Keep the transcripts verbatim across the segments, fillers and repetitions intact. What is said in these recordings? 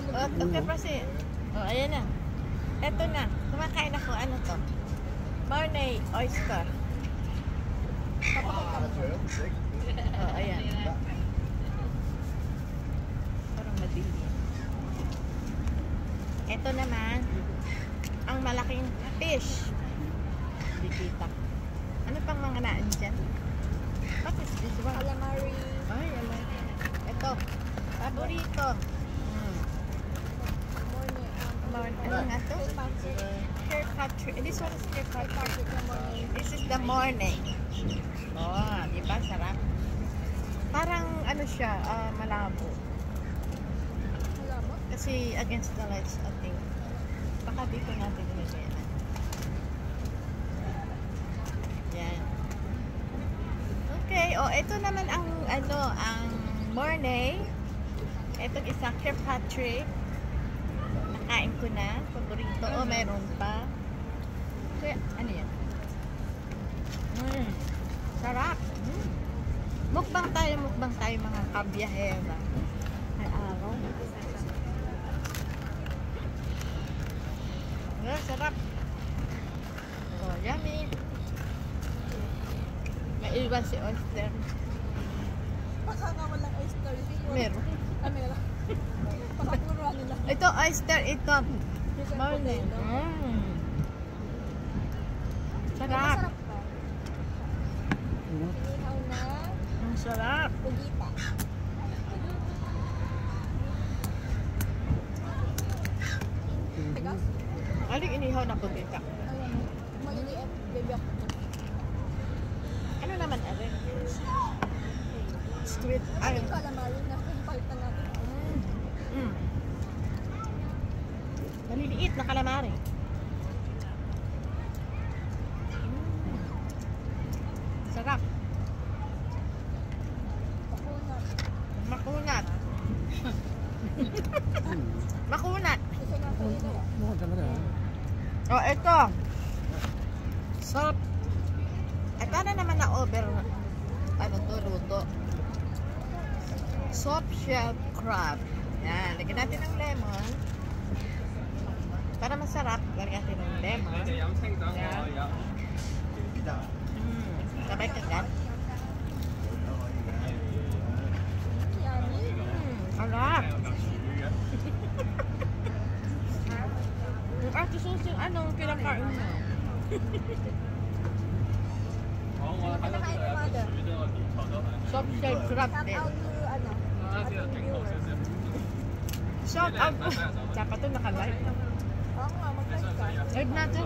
Oh, okay, kasi. Oh, ayan na. Eto na. Kumakain ako. Ano to? Mornay oyster. Oh, ayan. Parang madili. Eto naman. Ang malaking fish. Dikita. Ano pang mga naan dyan? What is this one? Calamari. Ay, alay. Ito. Paborito. Hmm. Morning. Morning. Ano nga to? Kirkpatri. This one is Kirkpatri. This is the morning. Oh, diba? Sarap. Parang ano siya, uh, malabo. Malabo? Kasi against the lights, I think. Baka dito natin nilagay na. Yan. Okay, oh, ito naman ang ano, ang morning. Ito isang Kirkpatri. Nakain ko na. Paborito. Oh, meron pa. Kaya, ano yan? Mm. Sarap. Mm. Mukbang tayo, mukbang tayo mga kabiyahera. Ay, araw. Yeah, sarap. Oh, yummy. Maiwan si oyster. Baka nga walang oyster. Meron. Ah, meron. Baka puro nila. Ito, oyster, ito. Morning. Mm. Sarap. Masarap pa. Inihaw na. Ang sarap. Pugita. Tigas? Aling inihaw na pagkita. Ayun. Maliliit. Baby ako. Ano naman, Aling? Squid. Ay. Ay, calamari na. Palitan natin. Mm. Mm. Maliliit na calamari. Mm. Sarap. Pakunat. Makunat. Makunat. Gusto natin ito. Oh, ito. Sarap. Ay, paano naman na over ano to, luto? Soft shell crab. Yan. Lagyan natin ng lemon. Para masarap, lagyan natin ng lemon. Yan. Mm. Sabay kagat. Yummy. Mm. Sarap. Yung ate sauce yung anong kinakain mo? Kinakain ni mother. Soft shell crab Shout din. out to ano, ating viewers. Shout out po. Dapat to naka-live. Oo nga, mag-live ka. Live natin.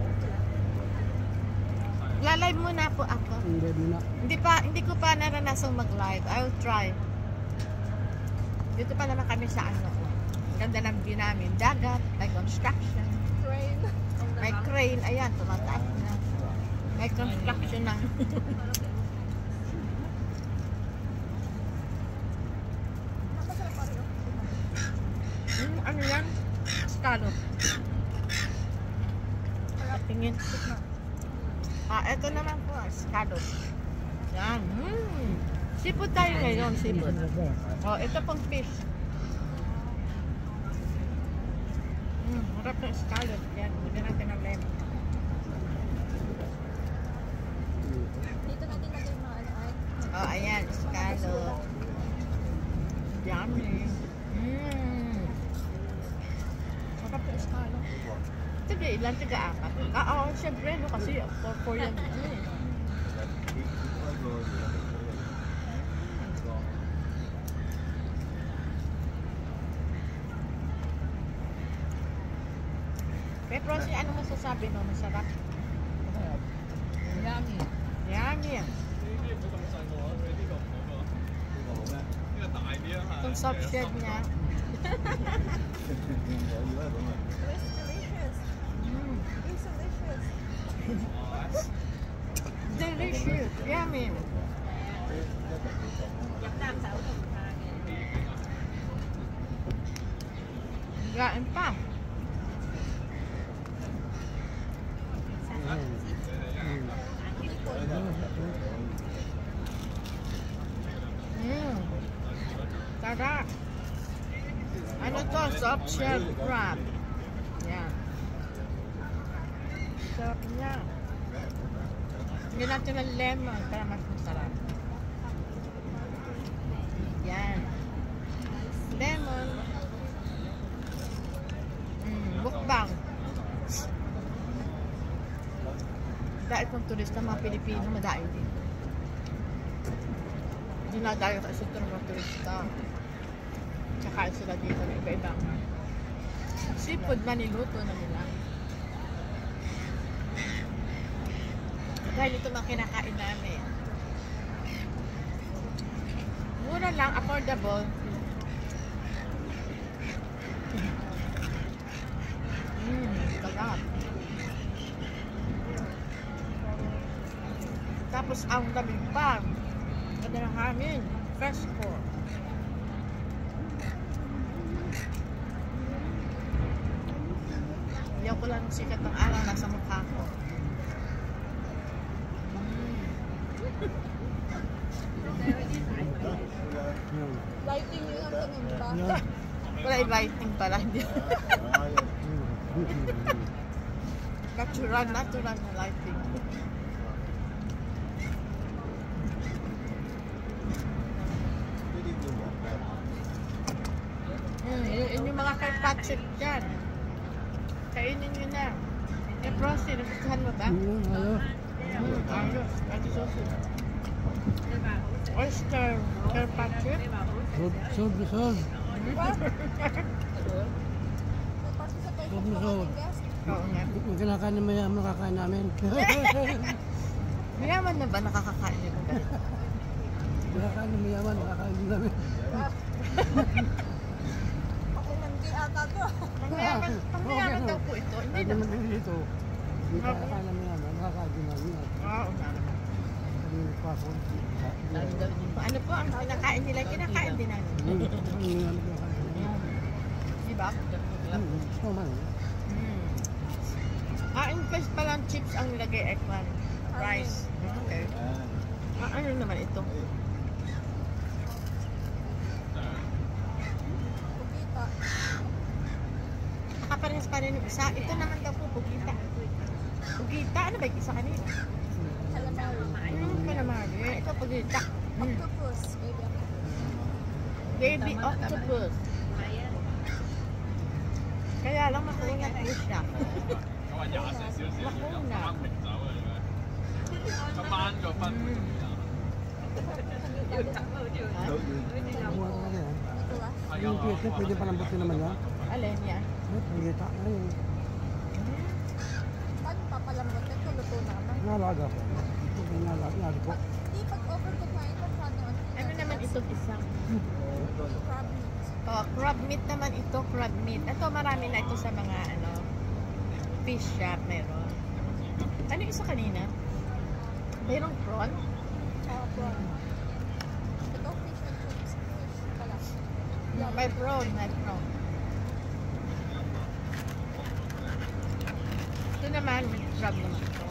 La-live muna po ako. Hindi pa, hindi ko pa naranasang mag-live. I'll try. Dito pa naman kami sa ano. Ganda ng view namin. Dagat, may construction. Train. May crane. Ayan, tumataas na. May construction ng... Napasarap pa rin. Hmm, ano yan? Scallop. Tingin. Ah, ito naman po. Scallop. Yan. Hmm. Seafood tayo ngayon. Seafood. Oh, ito pong fish. Hmm, harap ng scallop. Yan. Bigyan natin ng lemon. Dito natin lagay mga ano ay. Oh, ayan. Scallop. Yummy. Mmm. Sarap ng scallop. Tiga ilan? Tiga apat. Ah, oo. Siyempre, no? Kasi for four yan. Mm. Pero Rosie, ano masasabi mo? Masarap? Yummy. Yummy. Itong soft shell niya. It's delicious. Mm. It's delicious. Delicious. Yummy. Gain pa. Mm. Sarap. Ano to? Soft shell crab. Yan. Sarap niya. Hindi natin ng lemon para mas masarap. Yan. Lemon. Mm, mukbang. Dahil kung turista, mga Pilipino, madaing din. Dinadayo kasi ito ng mga turista. Tsaka sila dito ng iba-ibang seafood na niluto na nila. Dahil ito mga kinakain namin. Mura lang, affordable. Mmm, sarap. Tapos ang daming pa. Ganda ng hangin. Fresco. Ayaw ko lang sikat ng araw nasa mukha ko. Lighting yun ang tingin ba? Wala lighting pala. Natural, natural na lighting. Mm, yun yung mga kay Patrick dyan. Kainin nyo na. Eh, Frosty, nagustuhan mo ba? Ayaw. Mm, ayos. Ito susunod. Oyster, Sir Patrick. Sob, sob, sob. Tapos sa tayo Sob na sa sob. ating guest. Oo nga. Yung kinakain na mayaman, nakakain namin. Mayaman na ba nakakakain nito? Nakakain na mayaman, nakakain din namin. Ako nandi ata to. Pang mayaman, pang mayaman daw po ito. Hindi Hindi na. naman dito. Yung nakakain na mayaman, nakakain din namin. Oo nga naman. Kami yung paso. Ano po ang kinakain nila? Kinakain din namin. Diba? Tama. Mm. Ah, in place pala ang chips ang nilagay eggplant. Rice. Okay. Ah, ano naman ito? Pugita. Nakaparehas pa rin yung isa. Ito naman daw po, pugita. Pugita? Ano ba yung isa kanina? Calamari. Hmm, calamari. Ito pugita. Hmm. Octopus. Baby octopus. Baby octopus. Kaya lang makunat po siya. Makunat. Mm. Ito ah. Yung piyete, pwede palambutin naman yan. Alin yan? Pagkita. Ayun. Paano papalambot? Ito luto naman. Nalaga po. Nalaga, nalaga po. Hindi pag overcook na ito, paano ano? Ano naman itong isang? Crab meat. Oh, crab meat naman ito, crab meat. Ito marami na ito sa mga ano fish shop meron. Ano yung isa kanina? Mayroong prawn? Tsaka prawn. Ito fish and chips. Fish pala. Yeah, may prawn, may prawn. Ito naman, may crab naman ito.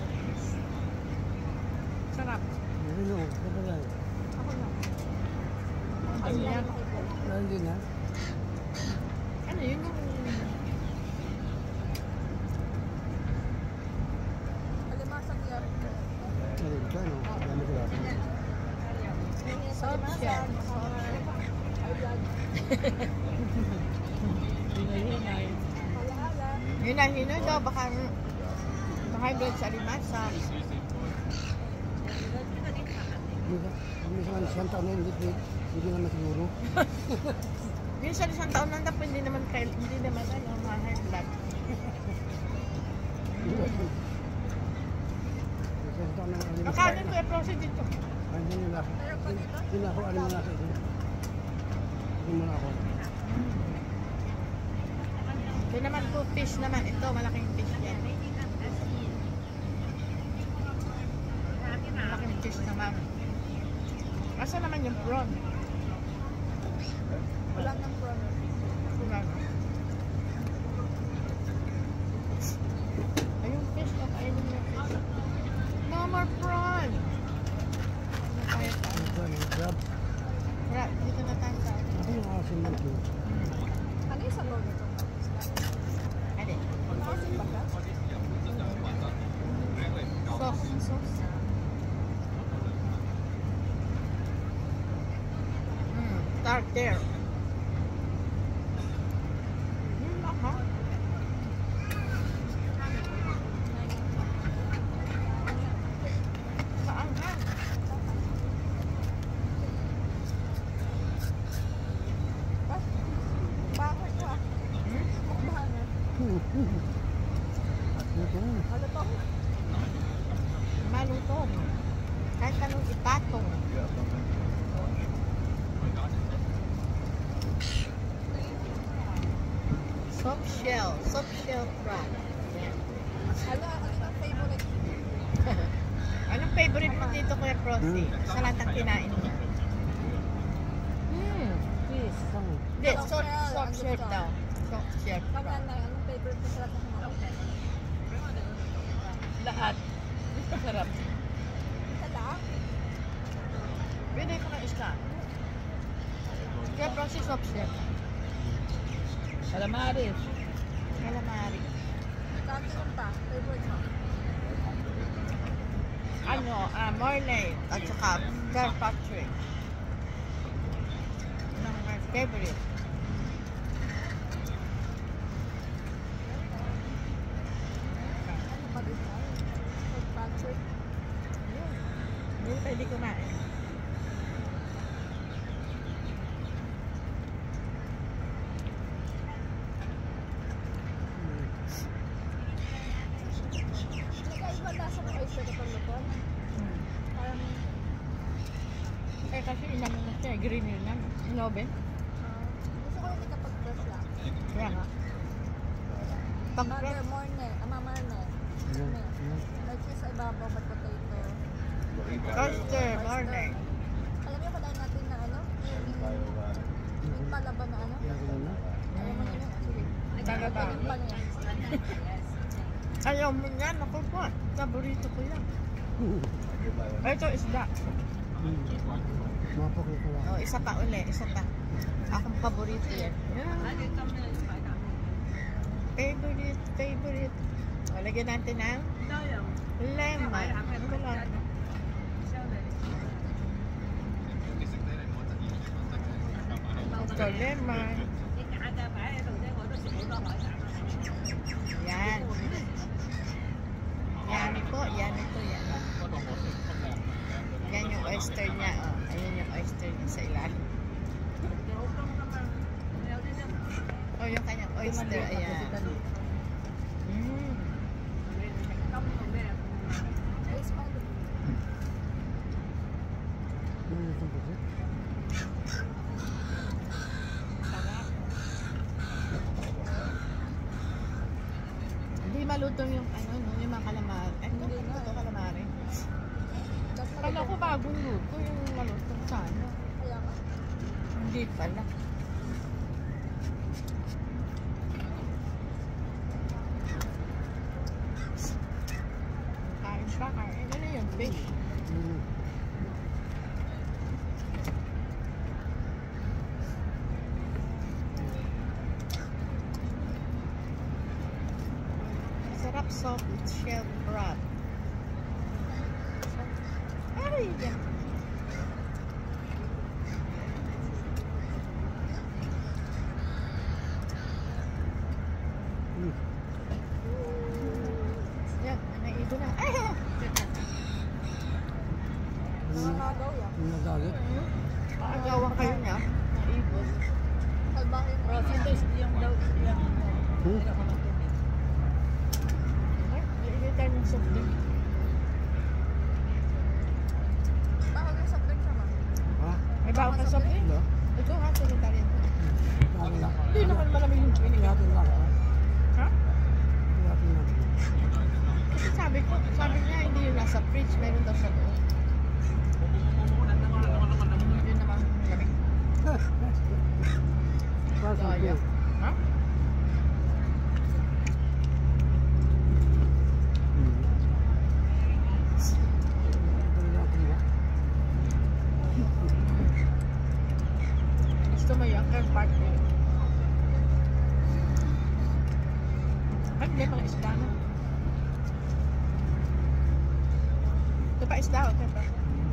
Sarap. Ayun o, ito lang. Ako na. Ano yan? Ayun din ha. Ano yun yung... Alimasag yan. Ayun ka no. Dami ko lang. Salt siya. High blood. Hinahinay. Alaala. Hinahinay daw, baka high blood sa alimasag. Minsan isang taon na hindi, hindi naman siguro. Minsan isang taon lang dapat hindi naman kail, hindi naman ano, mga high blood. Isang taon na alim. Makanin ko yung process dito. Hindi nila ako. Meron pa dito? Hindi na ako alim na sa ito. Hindi mo na ako. Ito naman po, fish naman. Ito, malaking fish yan. Malaking fish naman. Asa naman yung prawn? Wala ng prawn. Wala na. Ayun, fish. Kainin yung fish. No more prawn! Ano kaya tayo? Ito yung crab. Wala, dito na tayo sa Ako yung asin lang ito. Hmm. sabaw nito? Alin? Maasim ba ka? Sauce. Sauce. Mm, starter. Mm, aha. Saan ka? Bakit ka? Hmm? Mukbanger. Ano to? Malutong. Kahit anong ipatong. Soft shell. Soft shell crab. Yan. Hala, ano yung favorite? Anong favorite mo dito, Kuya Frosty? Sa lahat ng kinain niya? Hmm. Fish. Sang. Hindi, Soft soft, shell, soft ang shell gusto. daw. Soft shell Kami crab. na, anong favorite mo sa lahat ng kumakain? Lahat. Sarap. Isa lang? Pwede ko ng isla. Kuya Frosty, soft shell. Calamares. Calamari. Kanto pa, favorite mo? Ano, ah, Morley. At saka, Sir Patrick. Yun ang my favorite. Ano pa din tayo? Food pantry. Yun. Hindi pwede kumain. Nagkaiba lasa ng oyster kapag luto. Hmm. Parang, Eh, kasi inano na siya, green yun lang. Inoven. ah, gusto ko yun kapag fresh lang. Kaya nga. Pag Mother morne, ama marne. May cheese sa ibabaw, may potato. oyster, morning. Alam niyo, palain natin na ano? Yung, yung palaba na ano? Alam mo na yun? Sige. Palaba. Yung pa niya. Ayaw mo yan, ako po. Paborito ko yan. Ito, isda. Mapakit ko lang. Oh, isa pa uli, isa pa. Akong paborito yan. Yan. Favorite, favorite. O, lagyan natin ng lemon. Wala. Ito, lemon. Yan. Yan po, yan ito, yan. Yan yung oyster niya, oh. Ayan yung oyster niya sa ilalim. Oh, yung kanyang oyster, ayan. Mm. Ay, spider. Sarap. Hindi malutong yung ano, no, yung mga calamari. Ay, Hindi hindi na. ito calamari. That's Kala ko bagong luto yung malutong sa ano. Kaya ka. Hindi pala. Kain pa, kain. Ano yung fish? Sarap soft shell crab. Ay, yan. Yan, naigo na. Ay! Nakakagaw yan. Yung nagalit. Paagawan kayo niya. Naigo. Salbahin mo. yung daw, yung Hmm? Ay, naigitan yung soft drink. Bakit yung soft drink sama? Ha? May bawang ka soft drink? Wala. Ito ha, secretary. Lalo lang. Hindi naman malamig yung pinigyan. Iyatin lang. ha? Ha? Iyatin lang. Kasi sabi ko, sabi niya hindi yung nasa fridge, meron daw sa loob. Hindi naman malamig. Parang Sayang. ko. Ha? Hmm. Ito na ako ba? Gusto mo yung third party? Pag hindi, mga isda na. Ito pa isda, ito pa.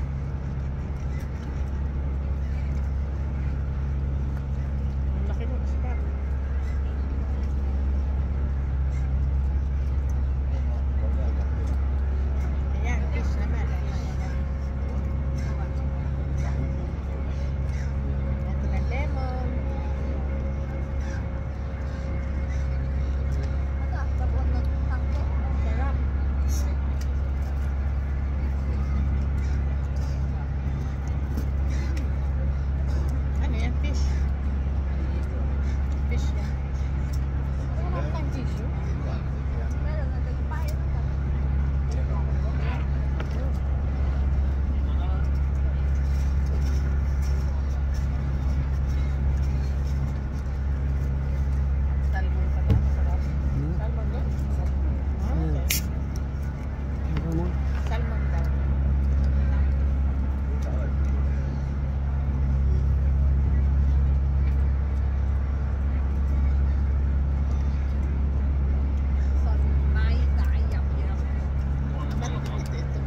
Ang laki ng isda. Ayan, fish naman. Ito na lemon. Ano, babuan ng tangke. Sarap. Ano yan? Fish. Fish yan. Wala naman tayong tissue. Meron na tayo pahay ng tangke. Salmon pa ba? Sarap. Hmm? Salmon ba? Ah, okay. Ano mo? Salmon daw. So, may kayap yun. Sarap ito, ito.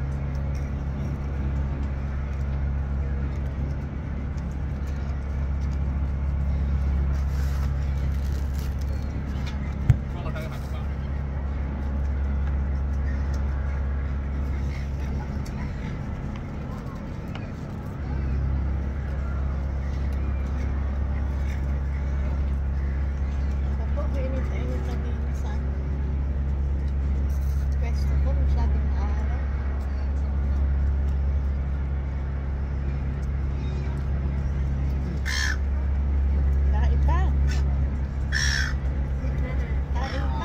Ako po, mainit-init lang din sa pwesto ko. Masyadong araw. Kain pa. Kain pa.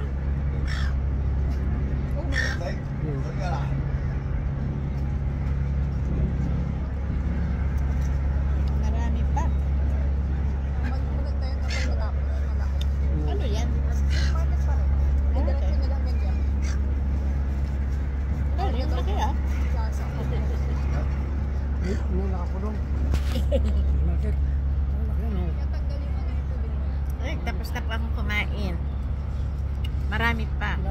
Marami pa. Magpulag tayo kapag matapos. Malaki. Ano yan? Market pa rin. Ay, diretso na lang yan dyan. Ano yung laki ah? Plaza. Eh, ano nakakulong? Market. Ang laki yan, oh. Yung tanggal yung ano yung tubig mo. Ay, tapos na po akong kumain. Marami pa.